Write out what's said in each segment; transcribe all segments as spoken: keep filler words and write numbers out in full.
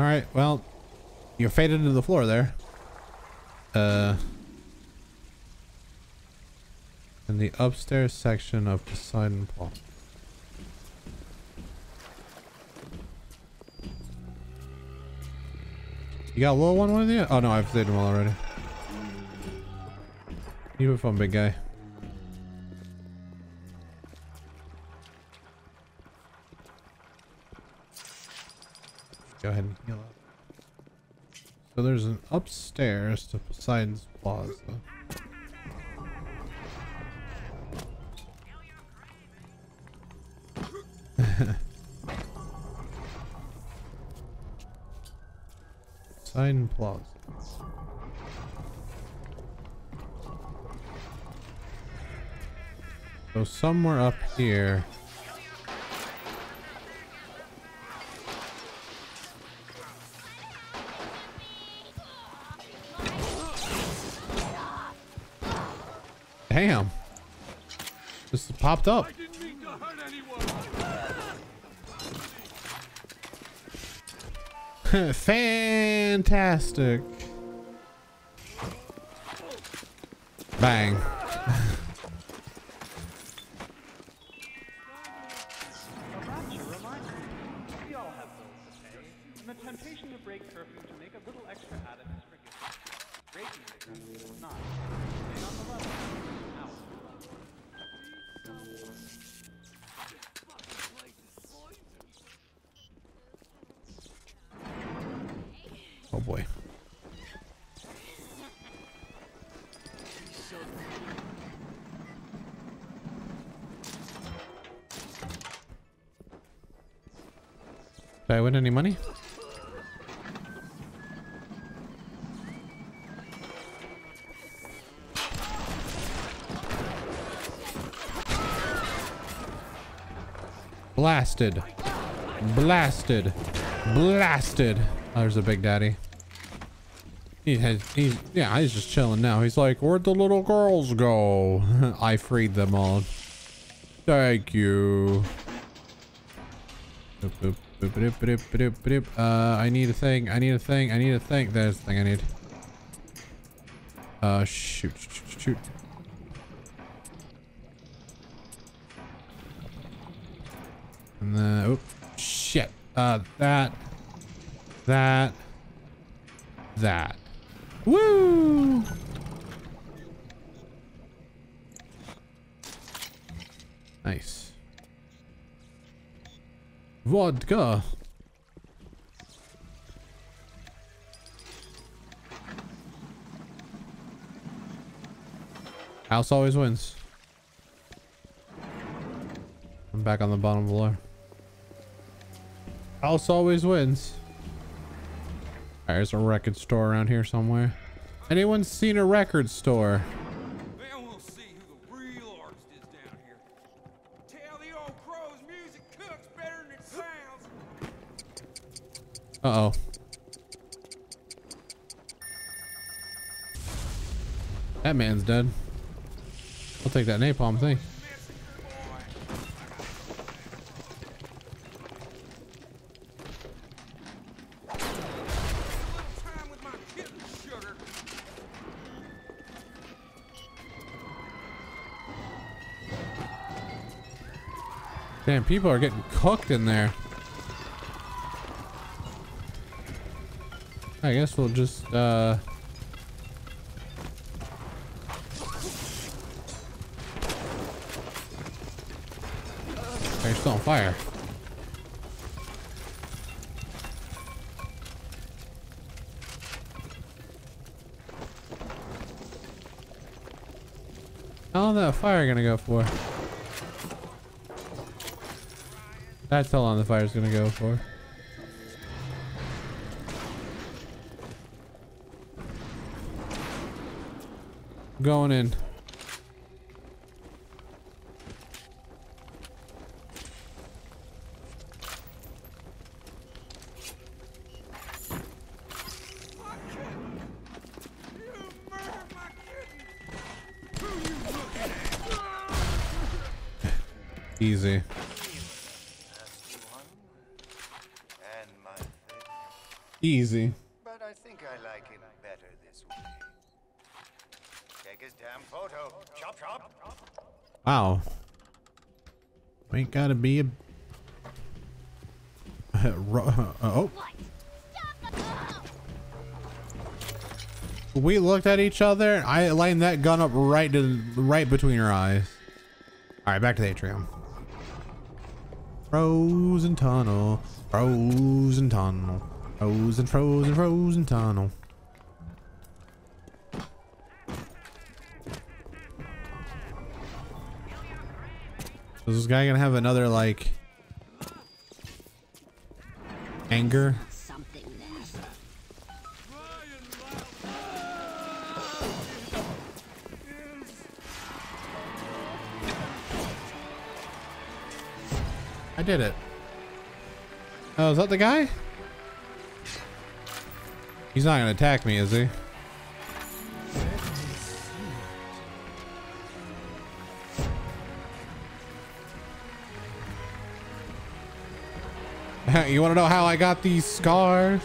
All right, well, you're faded into the floor there. Uh, in the upstairs section of Poseidon Plaza. You got a little one with you? Oh no, I've saved them all already. You have fun, big guy. Go ahead and heal up. So there's an upstairs to Poseidon's Plaza. Poseidon Plaza. So somewhere up here. Damn. Just popped up. Fantastic. Bang. Oh boy. Did I win any money? Blasted. Blasted. Blasted. Oh, there's a big daddy. He has, he's, yeah, he's just chilling now. He's like, where'd the little girls go? I freed them all. Thank you. Boop, boop, boop, boop, boop, boop, boop. Uh, I need a thing. I need a thing. I need a thing. There's the thing I need. Uh, shoot, shoot, shoot. And then, oh, shit. Uh, that, that, that. Woo! Nice. Vodka. House always wins. I'm back on the bottom floor. House always wins. Alright, there's a record store around here somewhere. Anyone seen a record store? Well, we'll see who the real artist is down here. Tell the old crow's music cooks better than it sounds. Uh-oh. That man's dead. I'll take that napalm thing. Damn, people are getting cooked in there. I guess we'll just, uh... they're still on fire. How long is that fire gonna go for? That's how long the fire's gonna go for. Going in. Easy. Easy. But I think I like him better this way. Take his damn photo. Chop chop. Wow. Ain't gotta be a. Oh. We looked at each other. I lined that gun up right to right between her eyes. All right, back to the atrium. Frozen tunnel, frozen tunnel, frozen, frozen, frozen tunnel. Is this guy gonna have another like anger? I did it. Oh, is that the guy? He's not gonna attack me, is he? You want to know how I got these scars?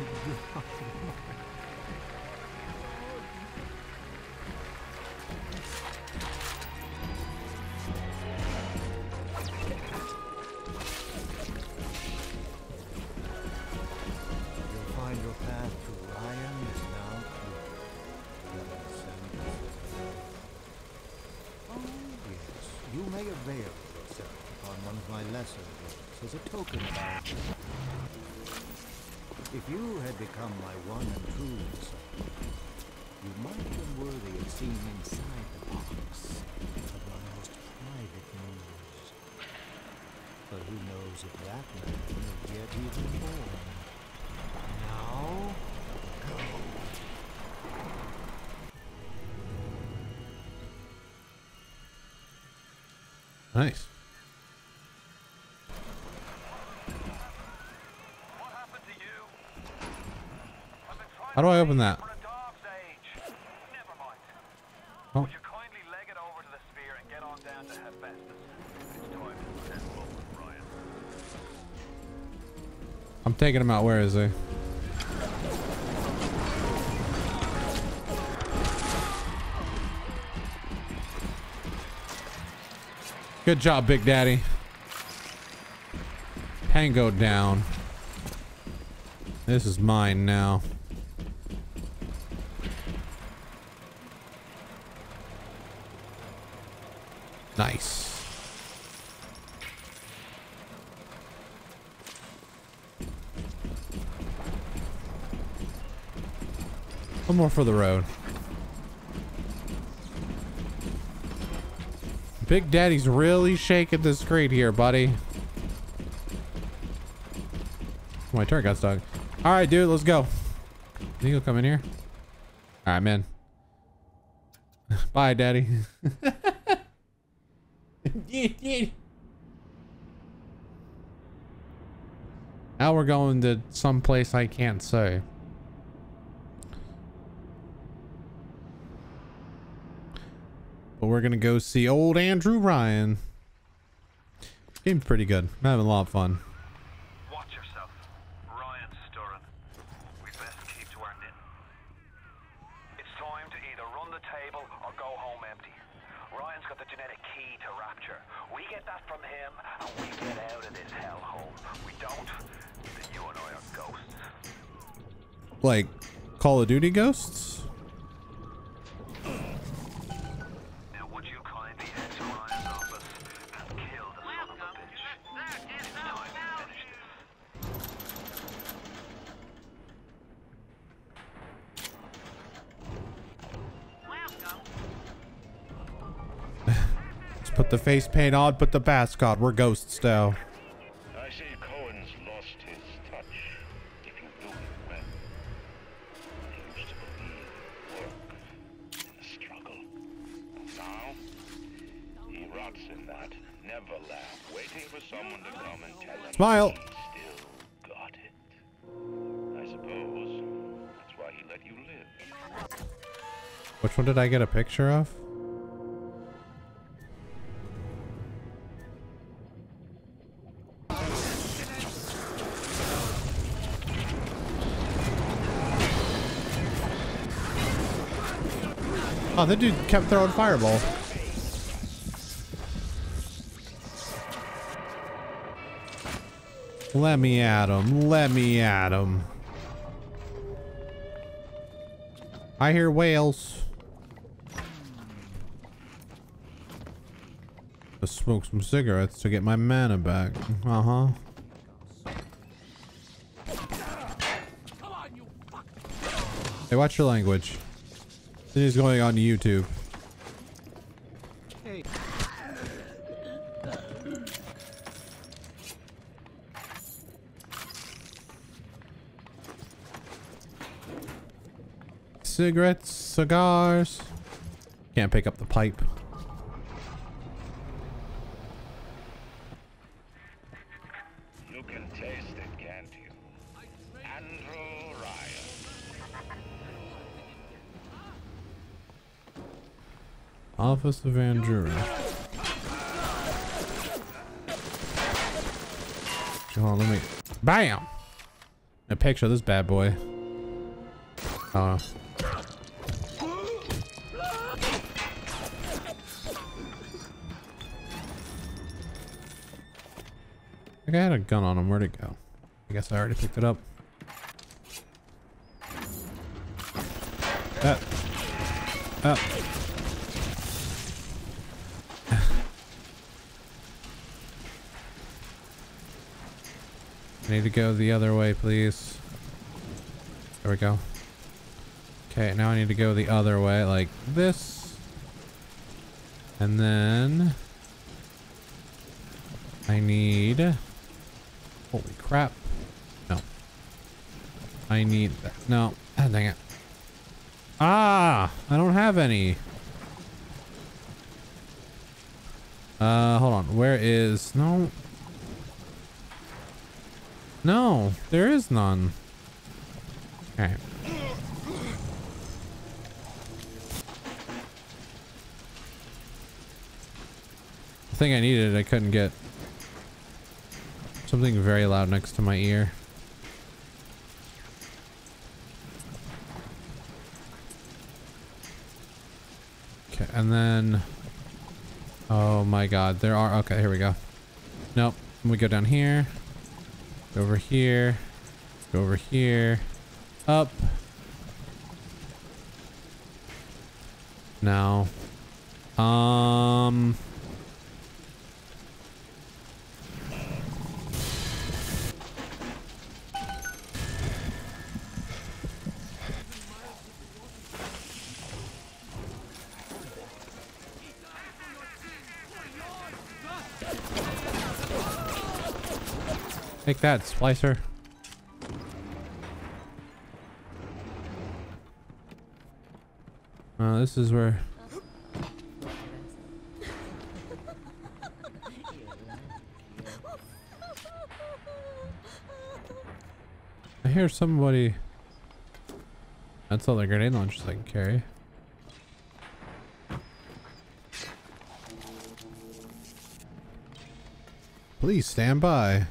As a token of our if you had become my one and true son, you might have been worthy of seeing inside the box of my most private news. But who knows if that man will get even more. Now, go. Nice. How do I open that? Oh. Would you kindly leg it over to the sphere and get on down to Hephaestus? It's time to send over Ryan. I'm taking him out. Where is he? Good job, Big Daddy. Tango down. This is mine now. Nice. One more for the road. Big Daddy's really shaking the screen here, buddy. My turret got stuck. All right, dude, let's go. Think you'll come in here? All right, man. Bye, Daddy. Now we're going to some place I can't say. But we're gonna go see old Andrew Ryan. Game's pretty good. I'm having a lot of fun. Watch yourself. Ryan's stirring. We best keep to our knitting. It's time to either run the table or go home empty. Ryan's got the genetic key to Rapture. We get that from him and we get out of this hellhole. We don't, then you and I are ghosts. Like Call of Duty ghosts? Now would you kindly head to Ryan's office and kill the son of a bitch? It's time to finish this. Let's put the face paint on, put the mascot. We're ghosts now. I see Cohen's lost his touch. If you do it well. He used to believe in work, in the struggle. Now, he rots in that neverland, waiting for someone to come and tell him Smile. he still got it. I suppose that's why he let you live. Which one did I get a picture of? Oh, that dude kept throwing fireball. Let me at him. Let me at him. I hear whales. Let's smoke some cigarettes to get my mana back. Uh-huh. Hey, watch your language. This is going on YouTube. Hey. Cigarettes, cigars. Can't pick up the pipe. You can taste it, can't you? Andrew Ryan. Office of Andrew. Hold on, let me. Bam! A picture of this bad boy. Oh. I think I had a gun on him. Where'd it go? I guess I already picked it up. Up. Up. I need to go the other way, please. There we go. Okay, now I need to go the other way, like this. And then I need, holy crap. No. I need that. No. Ah, dang it. Ah, I don't have any. Uh, hold on. Where is, no. No, there is none. Okay. The thing I needed, I couldn't get. Something very loud next to my ear. Okay, and then, oh my god, there are, okay, here we go. Nope, we go down here, go over here, go over here, up. Now, um, take that, Splicer. Uh, this is where. I hear somebody. That's all the grenade launchers I can carry. Please stand by.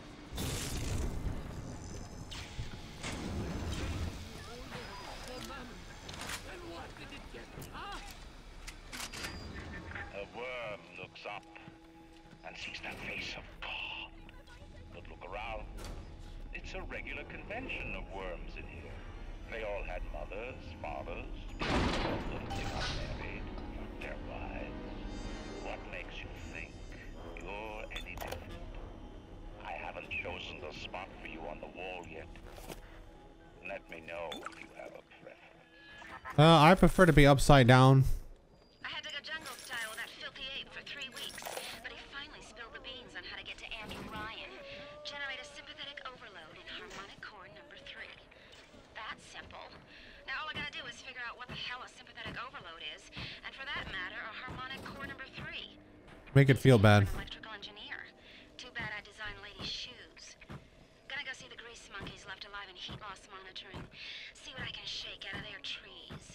A worm looks up and sees the face of God. But look around. It's a regular convention of worms in here. They all had mothers, fathers, children, they got married, their wives. What makes you think you're any different? I haven't chosen the spot for you on the wall yet. Let me know if you have a preference. Uh, I prefer to be upside down. I had to go jungle style with that filthy ape for three weeks, but he finally spilled the beans on how to get to Andrew Ryan. Generate a sympathetic overload in harmonic core number three. That's simple. Now all I gotta do is figure out what the hell a sympathetic overload is, and for that matter, a harmonic core number three. Make it feel bad. Electrical engineer. Too bad I designed ladies' shoes. Gonna go see the grease monkeys left alive in heat loss monitoring. See what I can shake out of their trees.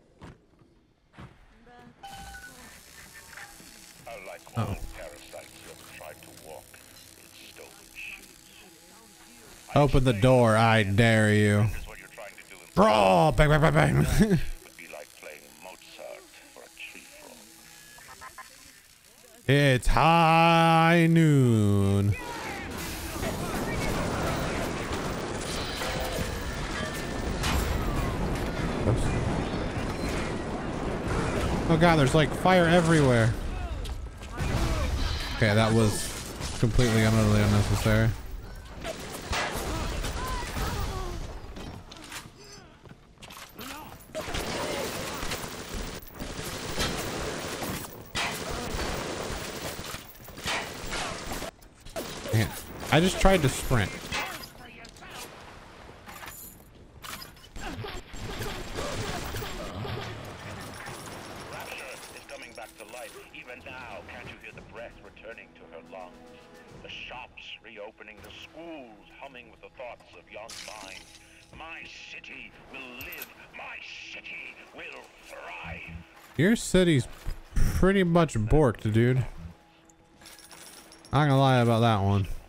Unlike Uh-oh. all parasites who have tried to walk in stolen shoes. Open the door, I dare you. This is what you're trying to do in Oh, bang, bang, bang, bang. would be like playing Mozart It's high noon. Oh god, there's like fire everywhere. Okay, that was completely and utterly unnecessary. Man, I just tried to sprint. Reopening, the schools humming with the thoughts of young minds. My city will live. My city will thrive. Your city's pretty much borked, dude. Not gonna lie about that one.